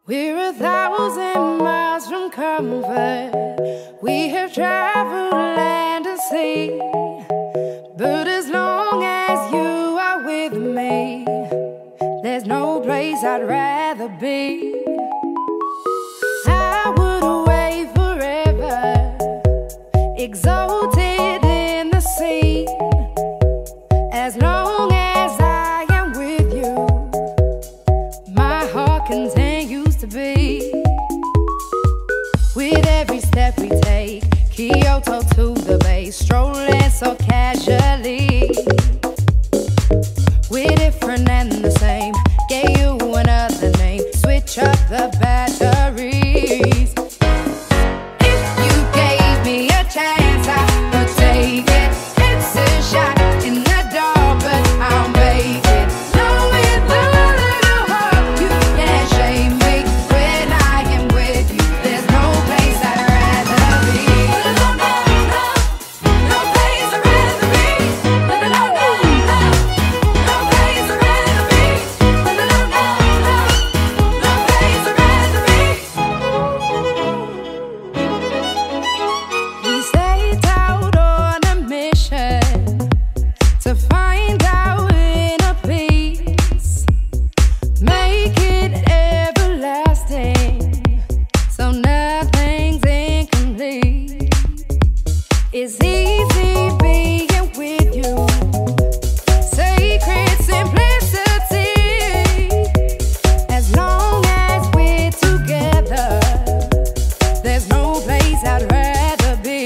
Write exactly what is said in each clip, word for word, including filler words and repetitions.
We're a thousand miles from comfort. We have traveled land and sea. But as long as you are with me, there's no place I'd rather be. I would away forever, exalted in the sea. As long as I am with you, my heart continues to beat. With every step we take, Kyoto to the bay, strolling so casually. We're different and the same, gave you another name, switch up the batteries. If you gave me a chance, I would take it. It's a shot in the dark, but I'll make it. Knowing the little hope you can't shame me. When I am with you, there's no place I'd rather be. No, no, no, no place I'd rather be. No, no, no, no, no place I'd rather be. No, no, no, no, no place I'd rather be. We set out on a mission to find our inner peace, make it everlasting, so nothing's incomplete. It's easy being with you, sacred simplicity. As long as we're together, there's no place I'd rather be.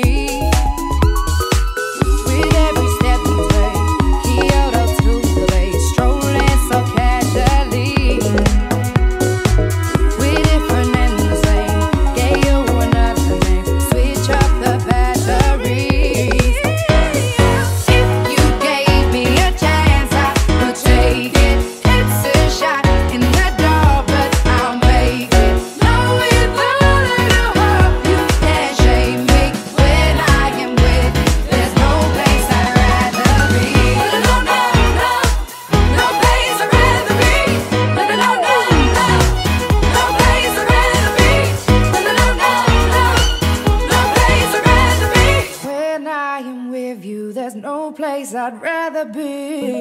With every step we take, Kyoto to the bay, strolling so casually. We're different and the same, gave you another name, switch up the batteries. If you gave me a chance, I would take it. It's a shot in the dark, but I'll make it. Knowing the little hope you can't shame me. When I am with you, there's no place I'd rather be. No, no, no, no place I'd rather be. No, no, no, no, no place I'd rather be. No, no, no, no, no place I'd rather be. When I am with you, there's no place I'd rather be.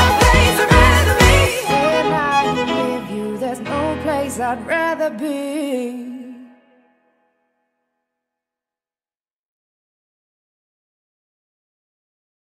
I'd rather be.